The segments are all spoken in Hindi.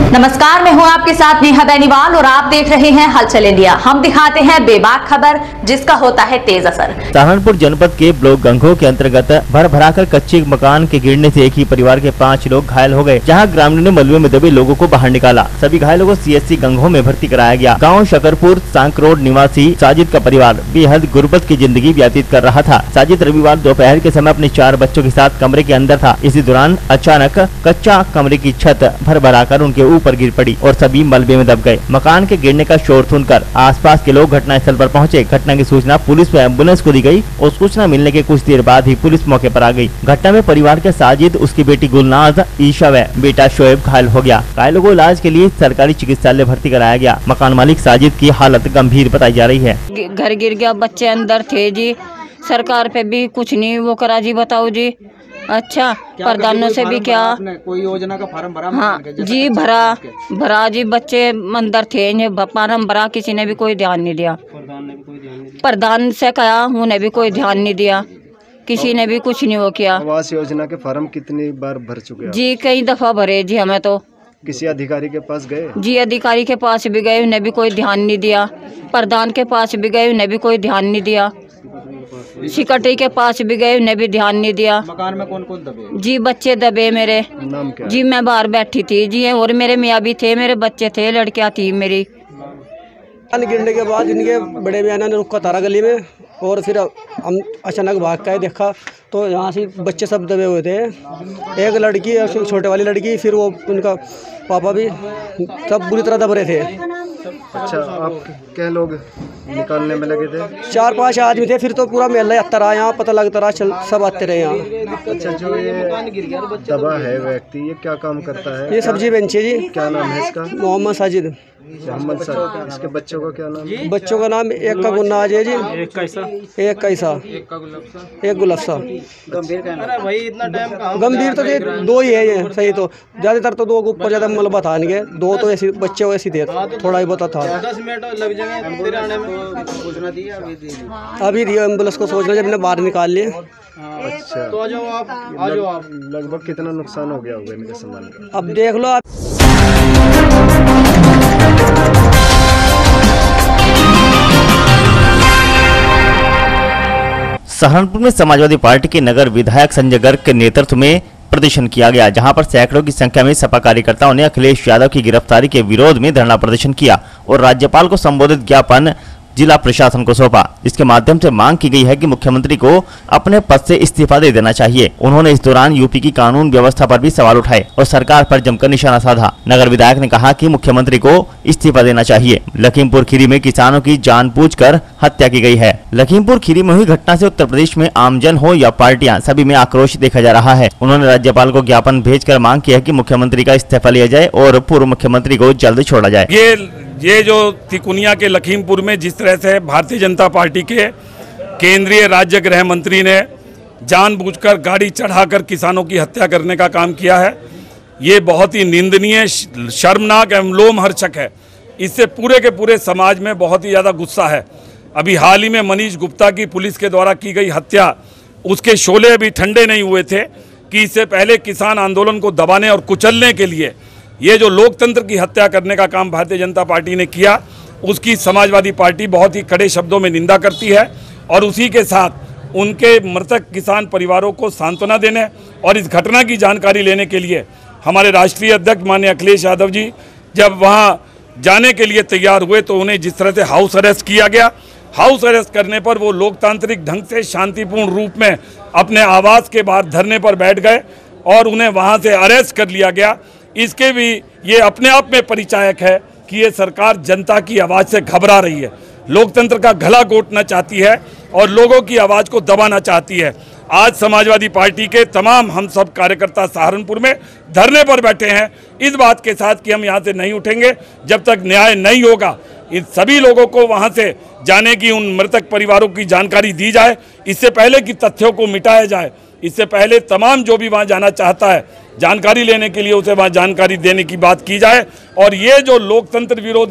नमस्कार, मैं हूं आपके साथ नेहा बेनीवाल और आप देख रहे हैं हलचल इंडिया। हम दिखाते हैं बेबाक खबर जिसका होता है तेज असर। सहारनपुर जनपद के ब्लॉक गंगो के अंतर्गत भर-भराकर कच्चे मकान के गिरने से एक ही परिवार के 5 लोग घायल हो गए, जहां ग्रामीणों ने मलबे में दबे लोगों को बाहर निकाला। सभी घायलों को सीएचसी गंगो में भर्ती कराया गया। गाँव शकरपुर सांक रोड निवासी साजिद का परिवार बेहद गुर्बत की जिंदगी व्यतीत कर रहा था। साजिद रविवार दोपहर के समय अपने 4 बच्चों के साथ कमरे के अंदर था। इसी दौरान अचानक कच्चा कमरे की छत भर-भराकर उनके ऊपर गिर पड़ी और सभी मलबे में दब गए। मकान के गिरने का शोर सुनकर आसपास के लोग घटनास्थल पर पहुंचे। घटना की सूचना पुलिस व एम्बुलेंस को दी गई और सूचना मिलने के कुछ देर बाद ही पुलिस मौके पर आ गई। घटना में परिवार के साजिद, उसकी बेटी गुलनाज, ईशा व बेटा शोएब घायल हो गया। घायलों को इलाज के लिए सरकारी चिकित्सालय भर्ती कराया गया। मकान मालिक साजिद की हालत गंभीर बताई जा रही है। घर गिर गया, बच्चे अंदर थे जी। सरकार पे भी कुछ नहीं वो करा जी, बताओ जी। अच्छा, प्रधानों से भी क्या कोई योजना का फार्म भरा? हाँ जी, भरा जी। बच्चे अंदर थे, इन्हें फार्म भरा, किसी ने भी कोई ध्यान नहीं दिया। प्रधान से कहा, उन्हें भी कोई ध्यान नहीं दिया, किसी ने भी कुछ नहीं वो किया। आवास योजना के फार्म कितनी बार भर चुके हैं जी? कई दफा भरे जी। हमें तो किसी अधिकारी के पास गए जी, अधिकारी के पास भी गए, उन्हें भी कोई ध्यान नहीं दिया। प्रधान के पास भी गए, उन्हें भी कोई ध्यान नहीं दिया। सिकटी के पास भी गए, उन्हें भी ध्यान नहीं दिया। मकान में कौन कौन दबे जी? बच्चे दबे मेरे। नाम क्या जी? मैं बाहर बैठी थी जी, और मेरे मियाँ भी थे, मेरे बच्चे थे, लड़कियाँ थी मेरी। गिरने के बाद इनके बड़े मियाँ ने रुका तारा गली में, और फिर हम अचानक भाग के देखा तो यहाँ से बच्चे सब दबे हुए थे। एक लड़की और छोटे वाली लड़की, फिर वो उनका पापा भी, सब बुरी तरह दब रहे थे। अच्छा, आप क्या लोग निकालने में लगे थे? 4-5 आदमी थे, फिर तो पूरा मेला आता रहा यहाँ, पता लगता रहा, सब आते रहे यहाँ। अच्छा, जो ये दबा है व्यक्ति, ये क्या काम करता है? ये सब्जी बेंचे जी। क्या नाम है इसका? मोहम्मद साजिद। मोहम्मद साजिद। इसके बच्चों का क्या नाम है? बच्चों का नाम एक का गुन्नाज है जी, एक का ईसा, एक गुलफ्सा। गंभीर तो ये 2 ही है, ये सही तो ज्यादातर तो 2 के ऊपर ज्यादा मलबा था इनके। 2 तो ऐसे बच्चे वैसे थे, थोड़ा ही बहुत था। 10 मिनट लग जाएंगे। सूचना दी अभी दिया एम्बुलेंस को, सोचना जब इन्हें बाहर निकाल लिए। अच्छा, तो आ जाओ आप। लगभग कितना नुकसान हो गया होगा इनके सामान का? अब देख लो आप। सहारनपुर में समाजवादी पार्टी के नगर विधायक संजय गर्ग के नेतृत्व में प्रदर्शन किया गया, जहां पर सैकड़ों की संख्या में सपा कार्यकर्ताओं ने अखिलेश यादव की गिरफ्तारी के विरोध में धरना प्रदर्शन किया और राज्यपाल को संबोधित ज्ञापन जिला प्रशासन को सौंपा। इसके माध्यम से मांग की गई है कि मुख्यमंत्री को अपने पद से इस्तीफा दे देना चाहिए। उन्होंने इस दौरान यूपी की कानून व्यवस्था पर भी सवाल उठाए और सरकार पर जमकर निशाना साधा। नगर विधायक ने कहा कि मुख्यमंत्री को इस्तीफा देना चाहिए। लखीमपुर खीरी में किसानों की जानबूझकर हत्या की गई है। लखीमपुर खीरी में हुई घटना से उत्तर प्रदेश में आमजन हो या पार्टियां, सभी में आक्रोश देखा जा रहा है। उन्होंने राज्यपाल को ज्ञापन भेजकर मांग की है कि मुख्यमंत्री का इस्तीफा लिया जाए और पूर्व मुख्यमंत्री को जल्द छोड़ा जाए। ये जो तिकुनिया के लखीमपुर में जिस तरह से भारतीय जनता पार्टी के केंद्रीय राज्य गृह मंत्री ने जानबूझकर गाड़ी चढ़ाकर किसानों की हत्या करने का काम किया है, ये बहुत ही निंदनीय, शर्मनाक एवं लोमहर्षक है। इससे पूरे के पूरे समाज में बहुत ही ज़्यादा गुस्सा है। अभी हाल ही में मनीष गुप्ता की पुलिस के द्वारा की गई हत्या, उसके शोले अभी ठंडे नहीं हुए थे कि इससे पहले किसान आंदोलन को दबाने और कुचलने के लिए ये जो लोकतंत्र की हत्या करने का काम भारतीय जनता पार्टी ने किया, उसकी समाजवादी पार्टी बहुत ही कड़े शब्दों में निंदा करती है। और उसी के साथ उनके मृतक किसान परिवारों को सांत्वना देने और इस घटना की जानकारी लेने के लिए हमारे राष्ट्रीय अध्यक्ष माननीय अखिलेश यादव जी जब वहां जाने के लिए तैयार हुए तो उन्हें जिस तरह से हाउस अरेस्ट किया गया, हाउस अरेस्ट करने पर वो लोकतांत्रिक ढंग से शांतिपूर्ण रूप में अपने आवास के बाहर धरने पर बैठ गए और उन्हें वहां से अरेस्ट कर लिया गया। इसके भी ये अपने आप में परिचायक है कि ये सरकार जनता की आवाज़ से घबरा रही है, लोकतंत्र का गला घोटना चाहती है और लोगों की आवाज़ को दबाना चाहती है। आज समाजवादी पार्टी के तमाम हम सब कार्यकर्ता सहारनपुर में धरने पर बैठे हैं इस बात के साथ कि हम यहाँ से नहीं उठेंगे जब तक न्याय नहीं होगा। इन सभी लोगों को वहाँ से जाने की, उन मृतक परिवारों की जानकारी दी जाए, इससे पहले कि तथ्यों को मिटाया जाए। इससे पहले तमाम जो भी वहाँ जाना चाहता है जानकारी लेने के लिए उसे वहाँ जानकारी देने की बात की जाए। और ये जो लोकतंत्र विरोधी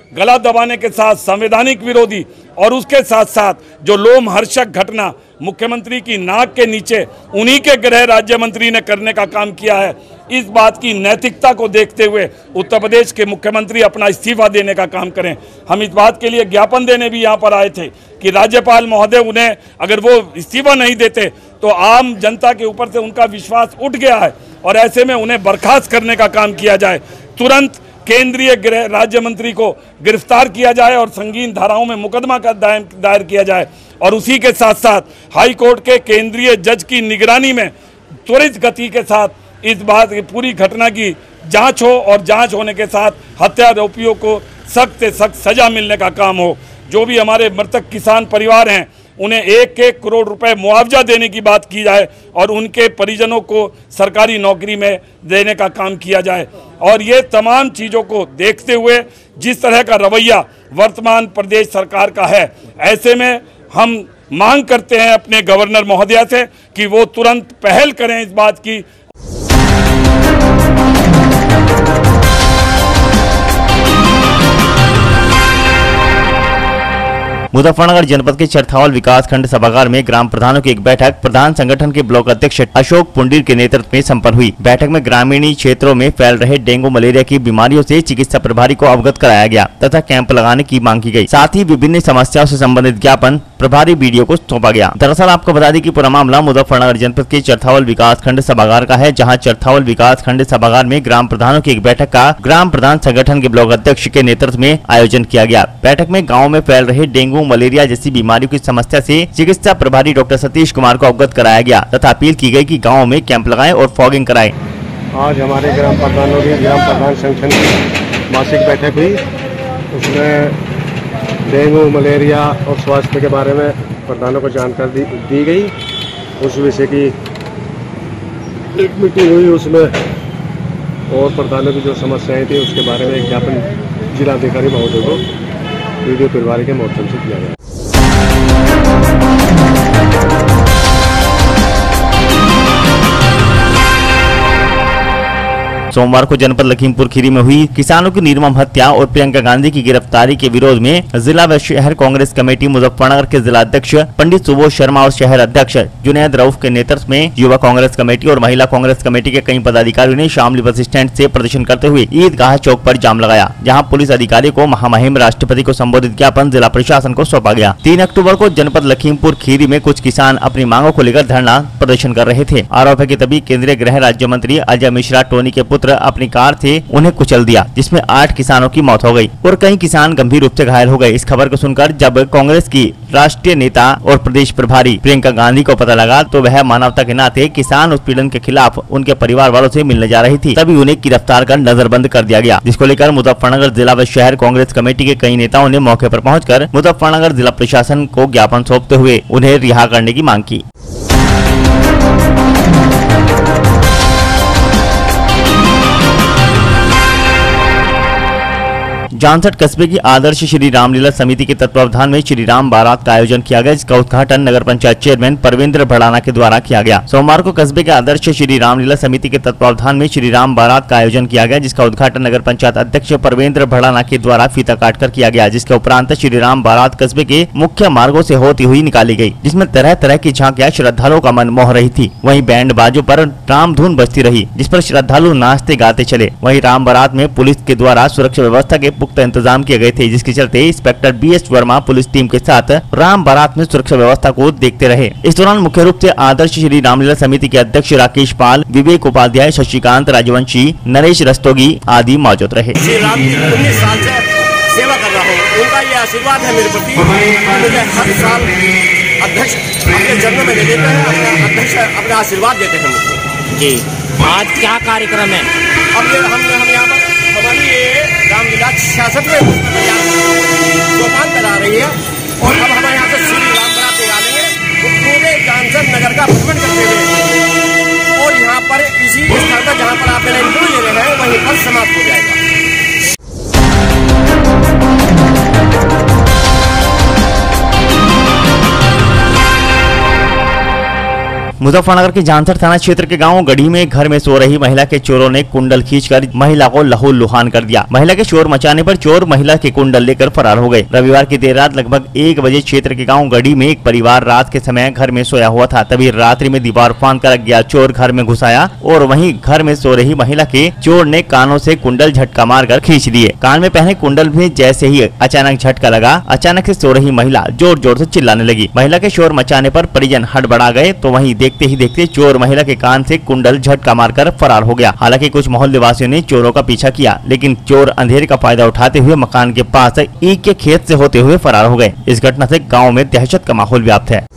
गला दबाने के साथ संवैधानिक विरोधी और उसके साथ साथ जो लोमहर्षक घटना मुख्यमंत्री की नाक के नीचे उन्हीं के गृह राज्य मंत्री ने करने का काम किया है, इस बात की नैतिकता को देखते हुए उत्तर प्रदेश के मुख्यमंत्री अपना इस्तीफा देने का काम करें। हम इस बात के लिए ज्ञापन देने भी यहाँ पर आए थे कि राज्यपाल महोदय उन्हें अगर वो इस्तीफा नहीं देते तो आम जनता के ऊपर से उनका विश्वास उठ गया है और ऐसे में उन्हें बर्खास्त करने का काम किया जाए। तुरंत केंद्रीय गृह राज्य मंत्री को गिरफ्तार किया जाए और संगीन धाराओं में मुकदमा का दायर किया जाए और उसी के साथ साथ हाई कोर्ट के केंद्रीय जज की निगरानी में त्वरित गति के साथ इस बात की पूरी घटना की जांच हो और जांच होने के साथ हत्या आरोपियों को सख्त से सख्त सजा मिलने का काम हो। जो भी हमारे मृतक किसान परिवार हैं उन्हें 1-1 करोड़ रुपए मुआवजा देने की बात की जाए और उनके परिजनों को सरकारी नौकरी में देने का काम किया जाए। और ये तमाम चीज़ों को देखते हुए जिस तरह का रवैया वर्तमान प्रदेश सरकार का है, ऐसे में हम मांग करते हैं अपने गवर्नर महोदया से कि वो तुरंत पहल करें इस बात की। मुजफ्फरनगर जनपद के चरथावल विकास खंड सभागार में ग्राम प्रधानों की एक बैठक प्रधान संगठन के ब्लॉक अध्यक्ष अशोक पुंडीर के नेतृत्व में संपन्न हुई। बैठक में ग्रामीणी क्षेत्रों में फैल रहे डेंगू मलेरिया की बीमारियों से चिकित्सा प्रभारी को अवगत कराया गया तथा कैंप लगाने की मांग की गई। साथ ही विभिन्न समस्याओं से संबंधित ज्ञापन प्रभारी बीडीओ को सौंपा गया। दरअसल आपको बता दें कि पूरा मामला मुजफ्फरनगर जनपद के चरथावल विकास खंड सभागार का है, जहां चरथावल विकास खंड सभागार में ग्राम प्रधानों की एक बैठक का ग्राम प्रधान संगठन के ब्लॉक अध्यक्ष के नेतृत्व में आयोजन किया गया। बैठक में गाँव में फैल रहे डेंगू मलेरिया जैसी बीमारियों की समस्या से चिकित्सा प्रभारी डॉक्टर सतीश कुमार को अवगत कराया गया तथा अपील की गई कि गाँव में कैंप लगाएं और फॉगिंग कराएं। आज हमारे ग्राम प्रधानों की ग्राम प्रधान संगठन की मासिक बैठक हुई। उसमें डेंगू मलेरिया और स्वास्थ्य के बारे में प्रधानों को जानकारी दी गई। उस विषय की एक मीटिंग हुई, उसमें और प्रधानों की जो समस्याएं थी उसके बारे में एक ज्ञापन जिलाधिकारी महोदय को वीडियो प्रभारी के माध्यम से किया गया। सोमवार को जनपद लखीमपुर खीरी में हुई किसानों की निर्मम हत्या और प्रियंका गांधी की गिरफ्तारी के विरोध में जिला व शहर कांग्रेस कमेटी मुजफ्फरनगर के जिला अध्यक्ष पंडित सुबोध शर्मा और शहर अध्यक्ष जुनैद रऊफ के नेतृत्व में युवा कांग्रेस कमेटी और महिला कांग्रेस कमेटी के कई पदाधिकारियों ने शामली बस स्टैंड से प्रदर्शन करते हुए ईदगाह चौक पर जाम लगाया, जहां पुलिस अधिकारी को महामहिम राष्ट्रपति को संबोधित ज्ञापन जिला प्रशासन को सौंपा गया। 3 अक्टूबर को जनपद लखीमपुर खीरी में कुछ किसान अपनी मांगों को लेकर धरना प्रदर्शन कर रहे थे। आरोप है कि तभी केंद्रीय गृह राज्य मंत्री अजय मिश्रा टोनी के पुत्र अपनी कार से उन्हें कुचल दिया, जिसमें 8 किसानों की मौत हो गई और कई किसान गंभीर रूप से घायल हो गए। इस खबर को सुनकर जब कांग्रेस की राष्ट्रीय नेता और प्रदेश प्रभारी प्रियंका गांधी को पता लगा तो वह मानवता के नाते किसान उत्पीड़न के खिलाफ उनके परिवार वालों से मिलने जा रही थी, तभी उन्हें गिरफ्तार कर नजरबंद कर दिया गया, जिसको लेकर मुजफ्फरनगर जिला व शहर कांग्रेस कमेटी के कई नेताओं ने मौके पर पहुंचकर मुजफ्फरनगर जिला प्रशासन को ज्ञापन सौंपते हुए उन्हें रिहा करने की मांग की। जानसठ कस्बे की आदर्श श्री रामलीला समिति के तत्वावधान में श्री राम बारात का आयोजन किया गया, जिसका उद्घाटन नगर पंचायत चेयरमैन परवेंद्र भड़ाना के द्वारा किया गया। सोमवार को कस्बे के आदर्श श्री रामलीला समिति के तत्वावधान में श्री राम बारात का आयोजन किया गया, जिसका उद्घाटन नगर पंचायत अध्यक्ष परवेंद्र भड़ाना के द्वारा फीता काटकर किया गया। जिसके उपरांत श्री राम बारात कस्बे के मुख्य मार्गों से होती हुई निकाली गई, जिसमें तरह तरह की झांकियां श्रद्धालुओं का मन मोह रही थी। वहीं बैंड बाजों पर राम धुन बजती रही, जिस पर श्रद्धालु नाचते गाते चले। वहीं राम बारात में पुलिस के द्वारा सुरक्षा व्यवस्था के पुख्ता इंतजाम किए गए थे, जिसके चलते inspector BS Verma police team के साथ राम बारात में सुरक्षा व्यवस्था को देखते रहे। इस दौरान मुख्य रूप से आदर्श श्री रामलीला समिति के अध्यक्ष राकेश पाल, विवेक उपाध्याय, शशिकांत राजवंशी, नरेश रस्तोगी आदि मौजूद रहे। 19 साल से सेवा कर रहा हूँ, उनका ये आशीर्वाद है मेरे प्रति। मुझे हर साल अध्यक्ष अपने जन्म में ले लेते हैं, अध्यक्ष अपने आशीर्वाद देते हैं मुझको। जी, आज क्या कार्यक्रम है? अब ये हम यहाँ पर हमारी ये रामलीला 66वें सोपान करा रही है और अब हमारे यहाँ से श्री राम बारात निकालेंगे वो पूरे जानसठ नगर का भ्रमण करते हुए और यहाँ पर इसी स्थान पर जहाँ पर आप मेरा इंटरव्यू ले रहे हैं वहीं पर समाप्त हो जाएगा। मुजफ्फरनगर के जानसर थाना क्षेत्र के गांव गढ़ी में घर में सो रही महिला के चोरों ने कुंडल खींचकर महिला को लहूलुहान कर दिया। महिला के शोर मचाने पर चोर महिला के कुंडल लेकर फरार हो गए। रविवार की देर रात लगभग 1 बजे क्षेत्र के गांव गढ़ी में एक परिवार रात के समय घर में सोया हुआ था। तभी रात्रि में दीवार फांद कर गया चोर घर में घुस आया और वहीं घर में सो रही महिला के चोर ने कानों से कुंडल झटका मारकर खींच दिए। कान में पहने कुंडल में जैसे ही अचानक झटका लगा, अचानक से सो रही महिला जोर जोर से चिल्लाने लगी। महिला के शोर मचाने पर परिजन हड़बड़ा गए तो वहीं देखते ही देखते चोर महिला के कान से कुंडल झटका मारकर फरार हो गया। हालांकि कुछ मोहल्ले वासियों ने चोरों का पीछा किया, लेकिन चोर अंधेरे का फायदा उठाते हुए मकान के पास ईख के खेत से होते हुए फरार हो गए। इस घटना से गांव में दहशत का माहौल व्याप्त है।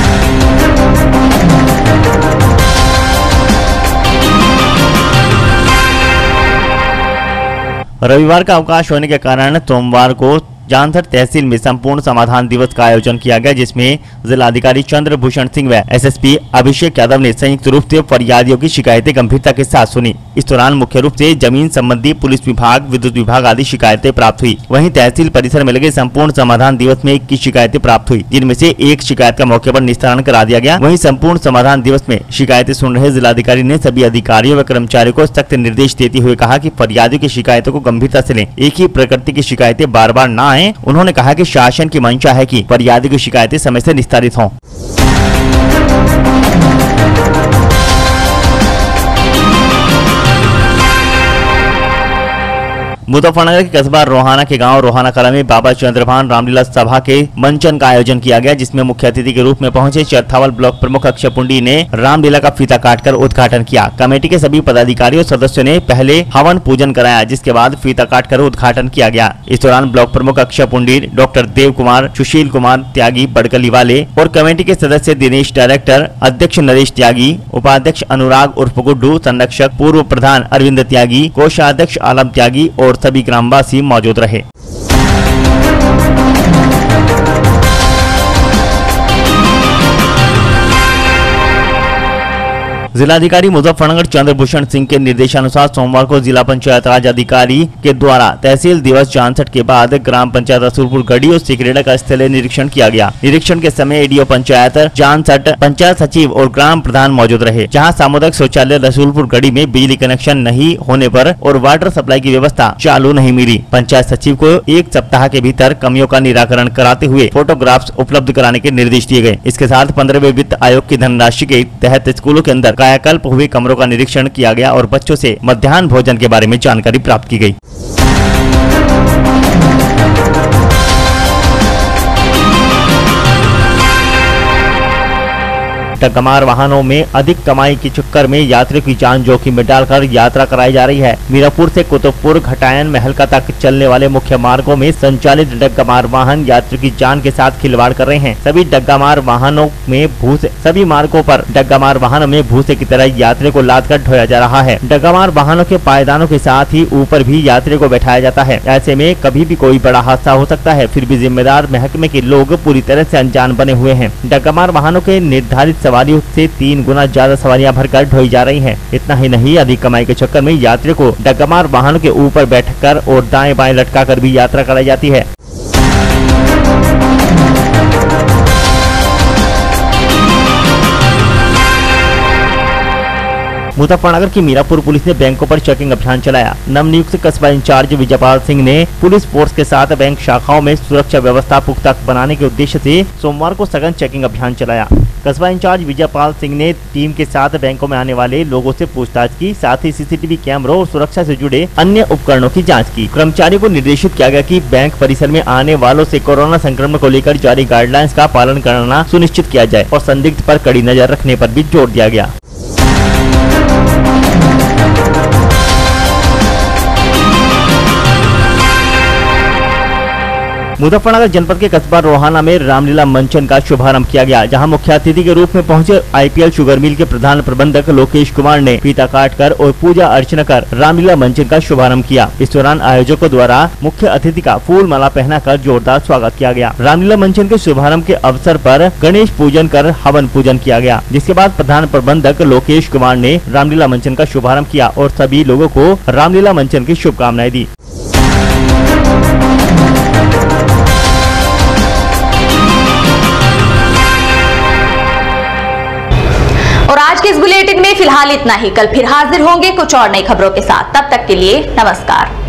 रविवार का अवकाश होने के कारण सोमवार को जानसर तहसील में संपूर्ण समाधान दिवस का आयोजन किया गया, जिसमें जिलाधिकारी चंद्रभूषण सिंह व एसएसपी अभिषेक यादव ने संयुक्त रूप से फरियादियों की शिकायतें गंभीरता के साथ सुनी। इस दौरान मुख्य रूप से जमीन संबंधी पुलिस विभाग, विद्युत विभाग आदि शिकायतें प्राप्त हुई। वहीं तहसील परिसर में लगे संपूर्ण समाधान दिवस में 21 शिकायतें प्राप्त हुई, जिनमें से एक शिकायत का मौके पर निस्तारण करा दिया गया। वहीं संपूर्ण समाधान दिवस में शिकायतें सुन रहे जिलाधिकारी ने सभी अधिकारियों व कर्मचारियों को सख्त निर्देश देते हुए कहा कि फरियादियों की शिकायतों को गंभीरता से लें, एक ही प्रकृति की शिकायतें बार बार न आए। उन्होंने कहा कि शासन की मंशा है कि फरियादी की शिकायतें समय से निस्तारित हों। मुजफ्फरनगर के कस्बा रोहाना के गांव रोहाना कला में बाबा चंद्रभान रामलीला सभा के मंचन का आयोजन किया गया, जिसमें मुख्य अतिथि के रूप में पहुंचे चरथावल ब्लॉक प्रमुख अक्षय पुंडी ने रामलीला का फीता काटकर उद्घाटन किया। कमेटी के सभी पदाधिकारियों सदस्यों ने पहले हवन पूजन कराया, जिसके बाद फीता काटकर उद्घाटन किया गया। इस दौरान ब्लॉक प्रमुख अक्षय पुंडी, डॉक्टर देव कुमार, सुशील कुमार त्यागी बड़कली वाले और कमेटी के सदस्य दिनेश, डायरेक्टर अध्यक्ष नरेश त्यागी, उपाध्यक्ष अनुराग उर्फ गुड्डू, संरक्षक पूर्व प्रधान अरविंद त्यागी, कोषाध्यक्ष आलम त्यागी और सभी ग्रामवासी मौजूद रहे। जिलाधिकारी मुजफ्फरनगर चंद्रभूषण सिंह के निर्देशानुसार सोमवार को जिला पंचायत राज अधिकारी के द्वारा तहसील दिवस जानसठ के बाद ग्राम पंचायत रसूलपुर गढ़ी और सिकरेड़ा का स्थलीय निरीक्षण किया गया। निरीक्षण के समय एडीओ पंचायत जानसठ, पंचायत सचिव और ग्राम प्रधान मौजूद रहे। जहां सामुदायिक शौचालय रसूलपुर गढ़ी में बिजली कनेक्शन नहीं होने पर और वाटर सप्लाई की व्यवस्था चालू नहीं मिली। पंचायत सचिव को 1 सप्ताह के भीतर कमियों का निराकरण कराते हुए फोटोग्राफ्स उपलब्ध कराने के निर्देश दिए गए। इसके साथ 15वें वित्त आयोग की धनराशि के तहत स्कूलों के अंदर कायाकल्प हुए कमरों का निरीक्षण किया गया और बच्चों से मध्याह्न भोजन के बारे में जानकारी प्राप्त की गई। टकमार वाहनों में अधिक कमाई के चक्कर में यात्रियों की जान जोखिम में डालकर यात्रा कराई जा रही है। मीरापुर से कुतुबपुर, घटायन, महलका तक चलने वाले मुख्य मार्गों में संचालित डग्गामार वाहन यात्रियों की जान के साथ खिलवाड़ कर रहे हैं। सभी डग्गामार वाहनों में भूसे की तरह यात्रियों को लाद कर ढोया जा रहा है। डग्गामार वाहनों के पायदानों के साथ ही ऊपर भी यात्रियों को बैठाया जाता है। ऐसे में कभी भी कोई बड़ा हादसा हो सकता है, फिर भी जिम्मेदार महकमे के लोग पूरी तरह से अनजान बने हुए हैं। डग्गामार वाहनों के निर्धारित सवारियों से 3 गुना ज्यादा सवारियां भरकर ढोई जा रही हैं। इतना ही नहीं, अधिक कमाई के चक्कर में यात्रियों को डग्गामार वाहनों के ऊपर बैठकर और दाएं बाएं लटकाकर भी यात्रा कराई जाती है। मुजफ्फरनगर की मीरापुर पुलिस ने बैंकों पर चेकिंग अभियान चलाया। नवनियुक्त कस्बा इंचार्ज विजयपाल सिंह ने पुलिस फोर्स के साथ बैंक शाखाओं में सुरक्षा व्यवस्था पुख्ता बनाने के उद्देश्य से सोमवार को सघन चेकिंग अभियान चलाया। कस्बा इंचार्ज विजयपाल सिंह ने टीम के साथ बैंकों में आने वाले लोगों से पूछताछ की, साथ ही सीसीटीवी कैमरों और सुरक्षा से जुड़े अन्य उपकरणों की जाँच की। कर्मचारियों को निर्देशित किया गया कि बैंक परिसर में आने वालों से कोरोना संक्रमण को लेकर जारी गाइडलाइंस का पालन करना सुनिश्चित किया जाए और संदिग्ध पर कड़ी नजर रखने पर भी जोर दिया गया। मुजफ्फरनगर जनपद के कस्बा रोहाना में रामलीला मंचन का शुभारंभ किया गया, जहां मुख्य अतिथि के रूप में पहुंचे आईपीएल शुगर मिल के प्रधान प्रबंधक लोकेश कुमार ने फीता काटकर और पूजा अर्चना कर रामलीला मंचन का शुभारंभ किया। इस दौरान आयोजकों द्वारा मुख्य अतिथि का फूल माला पहनाकर जोरदार स्वागत किया गया। रामलीला मंचन के शुभारंभ के अवसर पर गणेश पूजन कर हवन पूजन किया गया, जिसके बाद प्रधान प्रबंधक लोकेश कुमार ने रामलीला मंचन का शुभारंभ किया और सभी लोगों को रामलीला मंचन की शुभकामनाएं दी। के इस बुलेटिन में फिलहाल इतना ही। कल फिर हाजिर होंगे कुछ और नई खबरों के साथ। तब तक के लिए नमस्कार।